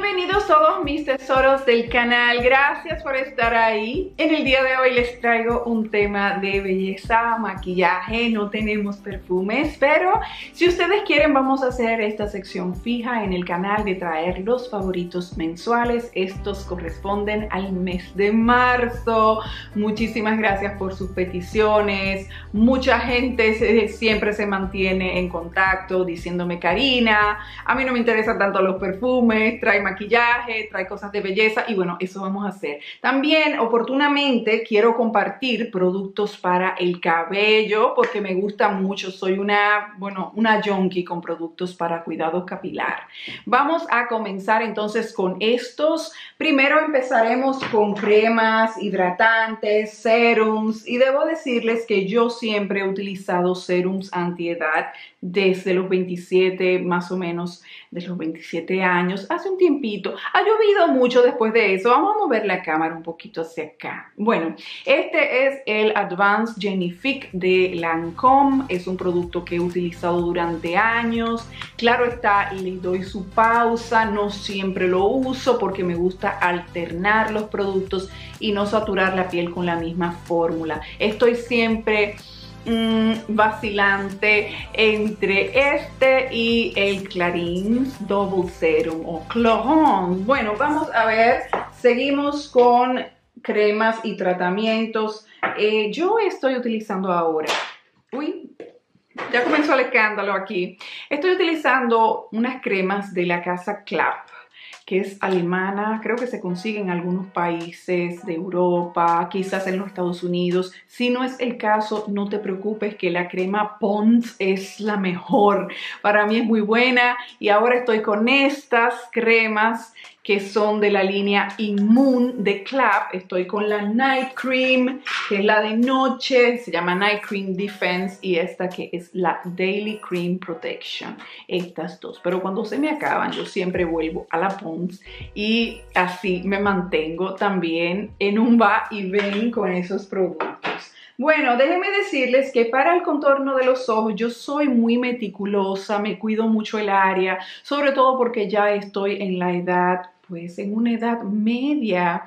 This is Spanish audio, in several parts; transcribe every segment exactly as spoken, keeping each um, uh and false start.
Bienvenidos todos mis tesoros del canal, gracias por estar ahí. En el día de hoy les traigo un tema de belleza, maquillaje, no tenemos perfumes, pero si ustedes quieren vamos a hacer esta sección fija en el canal de traer los favoritos mensuales. Estos corresponden al mes de marzo. Muchísimas gracias por sus peticiones, mucha gente se, siempre se mantiene en contacto diciéndome: Karina, a mí no me interesan tanto los perfumes, trae maquillaje, trae cosas de belleza, y bueno, eso vamos a hacer. También oportunamente quiero compartir productos para el cabello porque me gusta mucho, soy una, bueno, una junkie con productos para cuidado capilar. Vamos a comenzar entonces con estos. Primero empezaremos con cremas, hidratantes, serums, y debo decirles que yo siempre he utilizado serums antiedad desde los veintisiete, más o menos, de los veintisiete años, hace un tiempito. Ha llovido mucho después de eso. Vamos a mover la cámara un poquito hacia acá. Bueno, este es el Advanced Genifique de Lancôme. Es un producto que he utilizado durante años. Claro está, le doy su pausa. No siempre lo uso porque me gusta alternar los productos y no saturar la piel con la misma fórmula. Estoy siempre Mm, vacilante entre este y el Clarins Double Serum o Clohon. Bueno, vamos a ver, seguimos con cremas y tratamientos. Eh, yo estoy utilizando ahora, uy, ya comenzó el escándalo aquí. Estoy utilizando unas cremas de la casa Clap, que es alemana, creo que se consigue en algunos países de Europa, quizás en los Estados Unidos. Si no es el caso, no te preocupes, que la crema Pond's es la mejor. Para mí es muy buena, y ahora estoy con estas cremas que son de la línea Immune de Clap. Estoy con la Night Cream, que es la de noche, se llama Night Cream Defense, y esta que es la Daily Cream Protection. Estas dos, pero cuando se me acaban yo siempre vuelvo a la Pond's, y así me mantengo también en un va y ven con esos productos. Bueno, déjenme decirles que para el contorno de los ojos yo soy muy meticulosa, me cuido mucho el área, sobre todo porque ya estoy en la edad, pues en una edad media,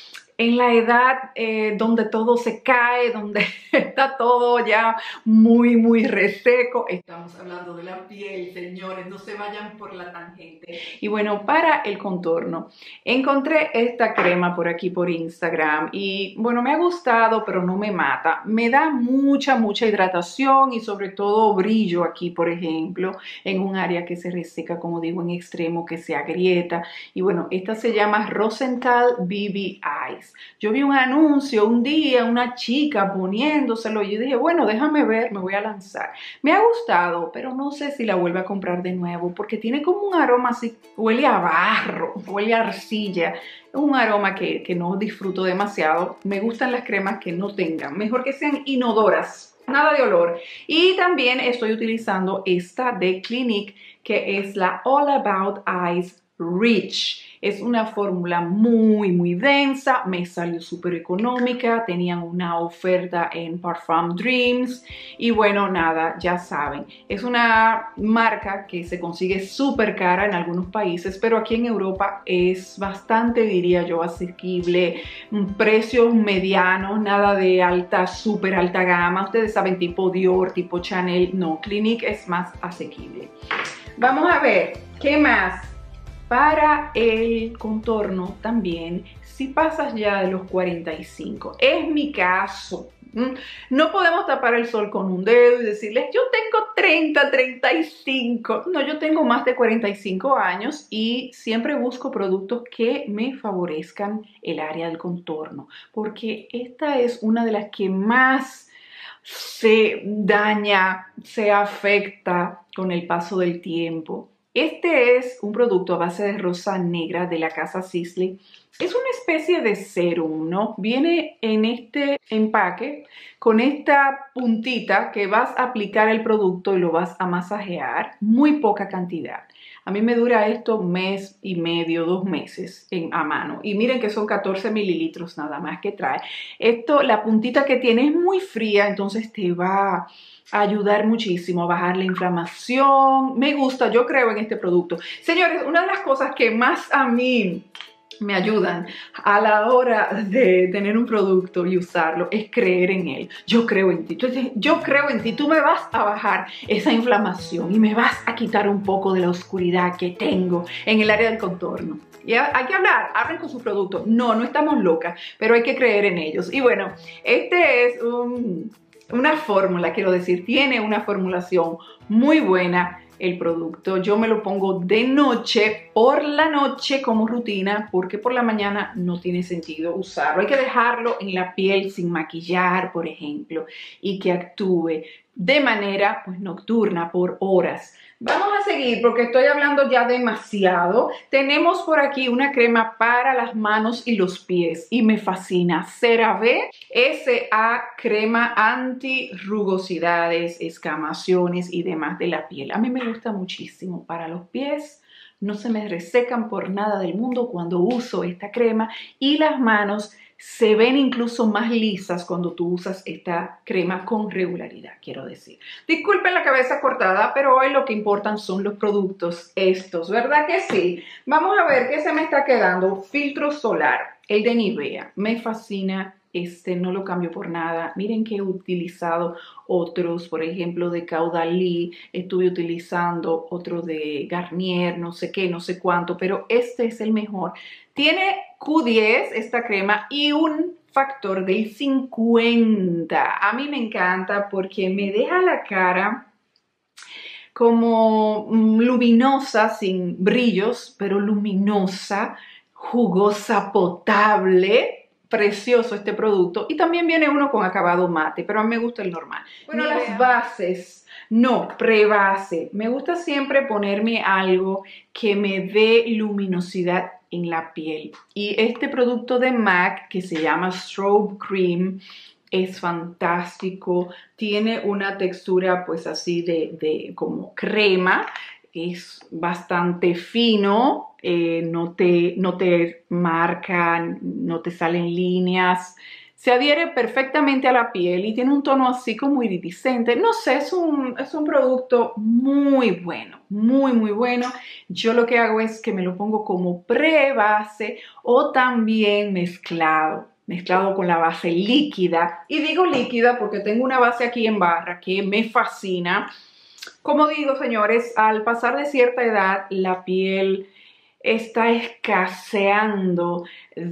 en la edad eh, donde todo se cae, donde está todo ya muy, muy reseco. Estamos hablando de la piel, señores, no se vayan por la tangente. Y bueno, para el contorno, encontré esta crema por aquí por Instagram y bueno, me ha gustado, pero no me mata. Me da mucha, mucha hidratación y sobre todo brillo aquí, por ejemplo, en un área que se reseca, como digo, en extremo, que se agrieta. Y bueno, esta se llama Rosenthal B B Eyes. Yo vi un anuncio un día, una chica poniéndoselo, y yo dije, bueno, déjame ver, me voy a lanzar. Me ha gustado, pero no sé si la vuelvo a comprar de nuevo, porque tiene como un aroma así, huele a barro, huele a arcilla. Es un aroma que, que no disfruto demasiado. Me gustan las cremas que no tengan, mejor que sean inodoras, nada de olor. Y también estoy utilizando esta de Clinique, que es la All About Eyes Rich. Es una fórmula muy muy densa, me salió súper económica, tenían una oferta en Parfum Dreams y bueno, nada, ya saben, es una marca que se consigue súper cara en algunos países, pero aquí en Europa es bastante, diría yo, asequible, precios medianos, nada de alta, súper alta gama. Ustedes saben, tipo Dior, tipo Chanel, no, Clinique es más asequible. Vamos a ver, ¿qué más? Para el contorno también, si pasas ya de los cuarenta y cinco, es mi caso. No podemos tapar el sol con un dedo y decirles, yo tengo treinta, treinta y cinco. No, yo tengo más de cuarenta y cinco años y siempre busco productos que me favorezcan el área del contorno, porque esta es una de las que más se daña, se afecta con el paso del tiempo. Este es un producto a base de rosa negra de la casa Sisley. Es una especie de serum, ¿no? Viene en este empaque con esta puntita que vas a aplicar el producto y lo vas a masajear, muy poca cantidad. A mí me dura esto mes y medio, dos meses en, a mano. Y miren que son catorce mililitros nada más que trae. Esto, la puntita que tiene es muy fría, entonces te va a ayudar muchísimo a bajar la inflamación. Me gusta, yo creo en este producto. Señores, una de las cosas que más a mí me ayudan a la hora de tener un producto y usarlo es creer en él. Yo creo en ti. Entonces, yo creo en ti. Tú me vas a bajar esa inflamación y me vas a quitar un poco de la oscuridad que tengo en el área del contorno. Y hay que hablar, hablen con sus productos. No, no estamos locas, pero hay que creer en ellos. Y bueno, este es un, una fórmula, quiero decir, tiene una formulación muy buena. El producto yo me lo pongo de noche, por la noche como rutina, porque por la mañana no tiene sentido usarlo. Hay que dejarlo en la piel sin maquillar, por ejemplo, y que actúe de manera pues nocturna por horas. Vamos a seguir porque estoy hablando ya demasiado. Tenemos por aquí una crema para las manos y los pies y me fascina. CeraVe S A crema anti-rugosidades, escamaciones y demás de la piel. A mí me gusta muchísimo para los pies. No se me resecan por nada del mundo cuando uso esta crema y las manos se ven incluso más lisas cuando tú usas esta crema con regularidad, quiero decir. Disculpen la cabeza cortada, pero hoy lo que importan son los productos estos, ¿verdad que sí? Vamos a ver qué se me está quedando. Filtro solar, el de Nivea, me fascina. Este no lo cambio por nada. Miren que he utilizado otros, por ejemplo, de Caudalie. Estuve utilizando otro de Garnier, no sé qué, no sé cuánto, pero este es el mejor. Tiene Q diez esta crema y un factor del cincuenta. A mí me encanta porque me deja la cara como luminosa, sin brillos, pero luminosa, jugosa, potable. Precioso este producto. Y también viene uno con acabado mate, pero a mí me gusta el normal. Bueno, Ni las vea. bases, no, prebase. Me gusta siempre ponerme algo que me dé luminosidad en la piel. Y este producto de MAC que se llama Strobe Cream es fantástico. Tiene una textura pues así de, de como crema. Es bastante fino, eh, no, te, no te marca, no te salen líneas. Se adhiere perfectamente a la piel y tiene un tono así como iridiscente. No sé, es un, es un producto muy bueno, muy, muy bueno. Yo lo que hago es que me lo pongo como pre-base o también mezclado. Mezclado con la base líquida. Y digo líquida porque tengo una base aquí en barra que me fascina. Como digo, señores, al pasar de cierta edad, la piel está escaseando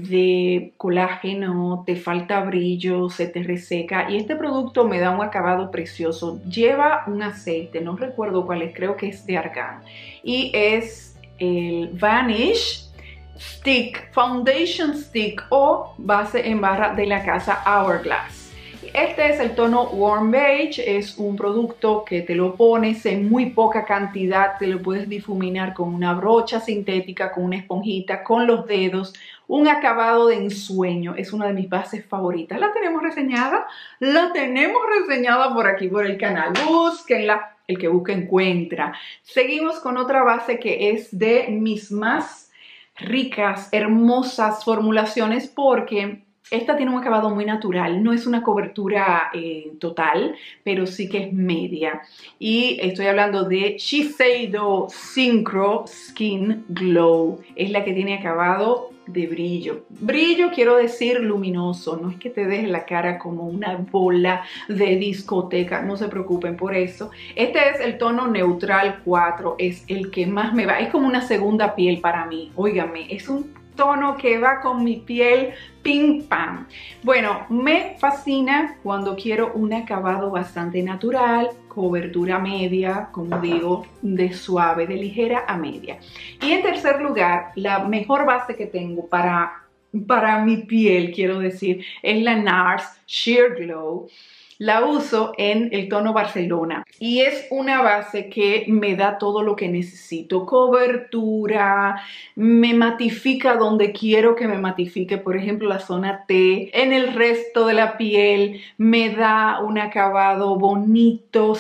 de colágeno, te falta brillo, se te reseca y este producto me da un acabado precioso. Lleva un aceite, no recuerdo cuál es, creo que es de argán y es el Vanish Stick, Foundation Stick o base en barra de la casa Hourglass. Este es el tono Warm Beige, es un producto que te lo pones en muy poca cantidad, te lo puedes difuminar con una brocha sintética, con una esponjita, con los dedos, un acabado de ensueño, es una de mis bases favoritas. ¿La tenemos reseñada? La tenemos reseñada por aquí, por el canal, búsquenla, el que busca encuentra. Seguimos con otra base que es de mis más ricas, hermosas formulaciones porque esta tiene un acabado muy natural, no es una cobertura eh, total, pero sí que es media. Y estoy hablando de Shiseido Synchro Skin Glow. Es la que tiene acabado de brillo. Brillo quiero decir luminoso, no es que te deje la cara como una bola de discoteca, no se preocupen por eso. Este es el tono neutral cuatro, es el que más me va, es como una segunda piel para mí. Óigame, es un tono que va con mi piel ping pam. Bueno, me fascina cuando quiero un acabado bastante natural, cobertura media, como digo, de suave, de ligera a media. Y en tercer lugar, la mejor base que tengo para, para mi piel, quiero decir, es la NARS Sheer Glow. La uso en el tono Barcelona y es una base que me da todo lo que necesito. Cobertura, me matifica donde quiero que me matifique, por ejemplo la zona T. En el resto de la piel me da un acabado bonito,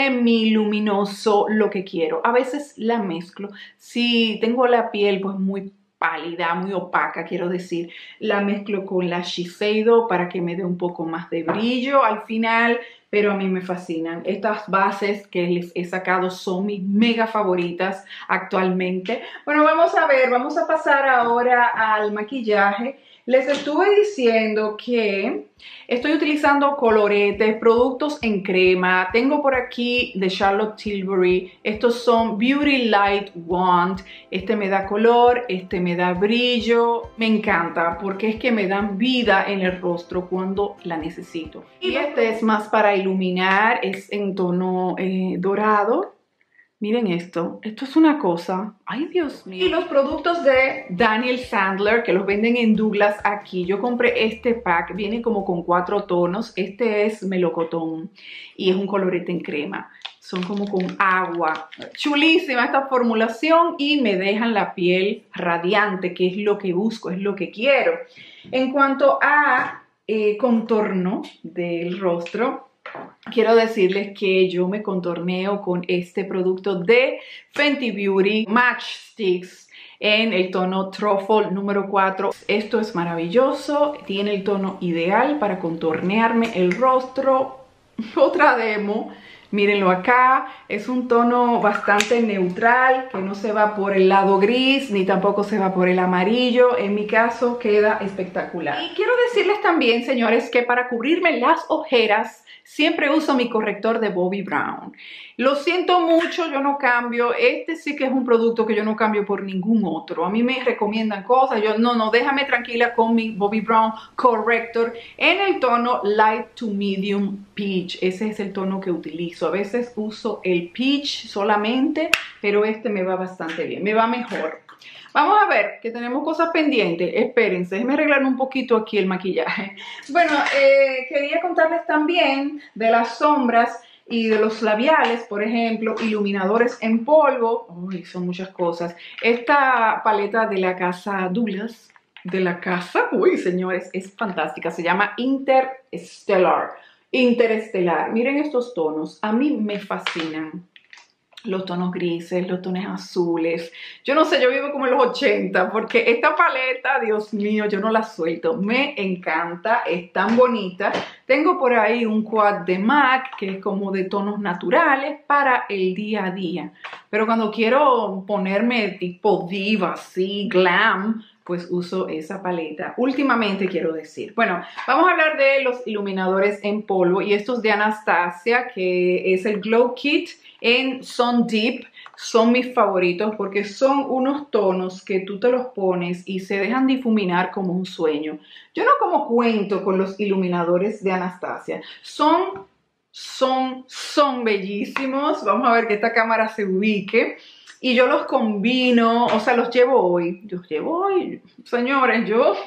semiluminoso, lo que quiero. A veces la mezclo. Si tengo la piel pues muy pálida, muy opaca, quiero decir, la mezclo con la Shiseido para que me dé un poco más de brillo al final, pero a mí me fascinan. Estas bases que les he sacado son mis mega favoritas actualmente. Bueno, vamos a ver, vamos a pasar ahora al maquillaje. Les estuve diciendo que estoy utilizando coloretes, productos en crema. Tengo por aquí de Charlotte Tilbury. Estos son Beauty Light Wand. Este me da color, este me da brillo. Me encanta porque es que me dan vida en el rostro cuando la necesito. Y este es más para iluminar, es en tono eh, dorado. Miren esto, esto es una cosa, ay Dios mío. Y los productos de Daniel Sandler que los venden en Douglas aquí. Yo compré este pack, viene como con cuatro tonos. Este es melocotón y es un colorete en crema. Son como con agua. Chulísima esta formulación y me dejan la piel radiante, que es lo que busco, es lo que quiero. En cuanto a eh, contorno del rostro, quiero decirles que yo me contorneo con este producto de Fenty Beauty Match Sticks en el tono Truffle número cuatro. Esto es maravilloso, tiene el tono ideal para contornearme el rostro. Otra demo, mírenlo acá, es un tono bastante neutral, que no se va por el lado gris, ni tampoco se va por el amarillo. En mi caso queda espectacular. Y quiero decirles también, señores, que para cubrirme las ojeras, siempre uso mi corrector de Bobbi Brown. Lo siento mucho, yo no cambio. Este sí que es un producto que yo no cambio por ningún otro. A mí me recomiendan cosas. Yo, no, no, déjame tranquila con mi Bobbi Brown Corrector en el tono Light to Medium Peach. Ese es el tono que utilizo. A veces uso el Peach solamente, pero este me va bastante bien. Me va mejor. Vamos a ver, que tenemos cosas pendientes. Espérense, déjenme arreglar un poquito aquí el maquillaje. Bueno, eh, quería contarles también de las sombras y de los labiales, por ejemplo, iluminadores en polvo. Uy, son muchas cosas. Esta paleta de la casa Douglas, de la casa, uy, señores, es fantástica. Se llama Interstellar. Interestelar. Miren estos tonos, a mí me fascinan. Los tonos grises, los tonos azules. Yo no sé, yo vivo como en los ochenta porque esta paleta, Dios mío, yo no la suelto. Me encanta, es tan bonita. Tengo por ahí un quad de MAC que es como de tonos naturales para el día a día. Pero cuando quiero ponerme tipo diva, así, glam, pues uso esa paleta. Últimamente quiero decir. Bueno, vamos a hablar de los iluminadores en polvo y estos de Anastasia, que es el Glow Kit en Sun Deep. Son mis favoritos porque son unos tonos que tú te los pones y se dejan difuminar como un sueño. Yo no como cuento con los iluminadores de Anastasia. Son, son, son bellísimos. Vamos a ver que esta cámara se ubique. Y yo los combino, o sea, los llevo hoy. Los llevo hoy, señores, yo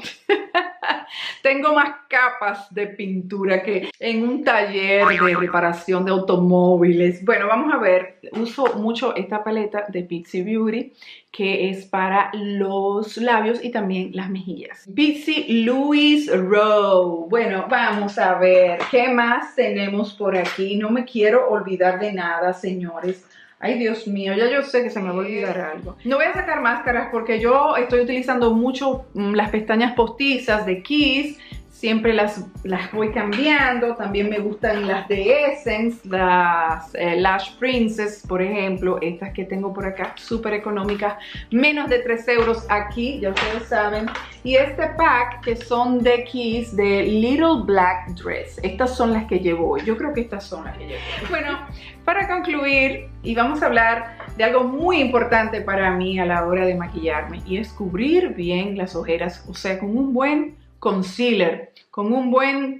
tengo más capas de pintura que en un taller de reparación de automóviles. Bueno, vamos a ver. Uso mucho esta paleta de Pixi Beauty, que es para los labios y también las mejillas. Pixi Louis Rowe. Bueno, vamos a ver qué más tenemos por aquí. No me quiero olvidar de nada, señores. Ay, Dios mío, ya yo sé que se me va a olvidar algo. No voy a sacar máscaras porque yo estoy utilizando mucho mm, las pestañas postizas de Kiss. Siempre las, las voy cambiando. También me gustan las de Essence, las eh, Lash Princess, por ejemplo. Estas que tengo por acá, súper económicas. Menos de tres euros aquí, ya ustedes saben. Y este pack que son de Kiss, de Little Black Dress. Estas son las que llevo hoy. Yo creo que estas son las que llevo hoy. Bueno, para concluir, y vamos a hablar de algo muy importante para mí a la hora de maquillarme. Y es cubrir bien las ojeras, o sea, con un buen concealer, con un buen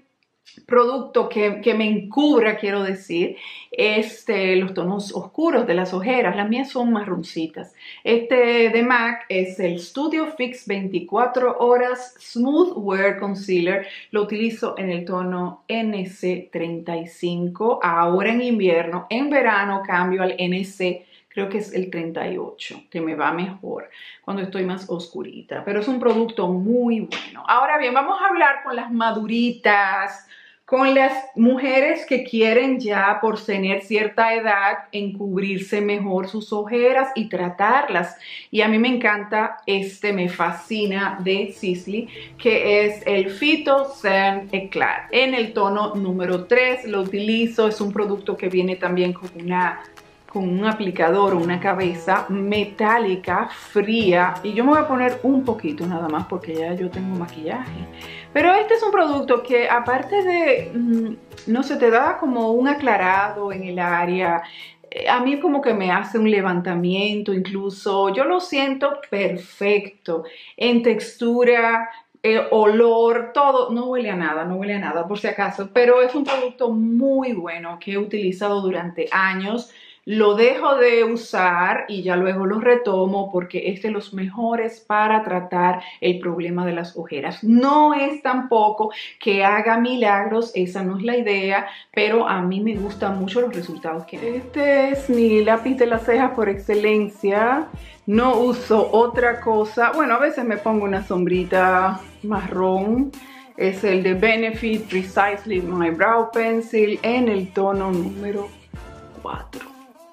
producto que, que me encubra, quiero decir, este, los tonos oscuros de las ojeras. Las mías son marroncitas. Este de MAC es el Studio Fix veinticuatro horas Smooth Wear Concealer. Lo utilizo en el tono N C treinta y cinco, ahora en invierno. En verano cambio al N C, creo que es el treinta y ocho, que me va mejor cuando estoy más oscurita. Pero es un producto muy bueno. Ahora bien, vamos a hablar con las maduritas, con las mujeres que quieren ya por tener cierta edad encubrirse mejor sus ojeras y tratarlas. Y a mí me encanta este, me fascina de Sisley, que es el Phyto Sun Eclat. En el tono número tres lo utilizo, es un producto que viene también con una... con un aplicador o una cabeza metálica, fría, y yo me voy a poner un poquito nada más porque ya yo tengo maquillaje. Pero este es un producto que aparte de, no sé, te da como un aclarado en el área, a mí como que me hace un levantamiento incluso, yo lo siento perfecto en textura, Eh, olor, todo, no huele a nada, no huele a nada por si acaso, pero es un producto muy bueno que he utilizado durante años. Lo dejo de usar y ya luego lo retomo porque es de los mejores para tratar el problema de las ojeras. No es tampoco que haga milagros, esa no es la idea, pero a mí me gustan mucho los resultados que hay. Este es mi lápiz de la ceja por excelencia. No uso otra cosa. Bueno, a veces me pongo una sombrita marrón. Es el de Benefit Precisely My Brow Pencil en el tono número cuatro.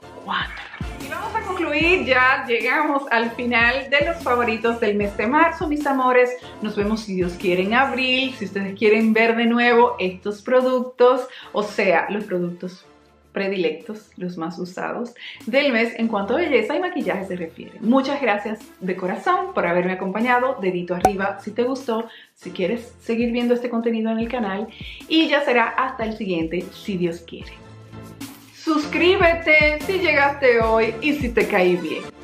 Y vamos a concluir, ya llegamos al final de los favoritos del mes de marzo, mis amores. Nos vemos si Dios quiere en abril, si ustedes quieren ver de nuevo estos productos, o sea, los productos predilectos, los más usados del mes en cuanto a belleza y maquillaje se refiere. Muchas gracias de corazón por haberme acompañado, dedito arriba si te gustó, si quieres seguir viendo este contenido en el canal, y ya será hasta el siguiente, si Dios quiere. Suscríbete si llegaste hoy y si te caí bien.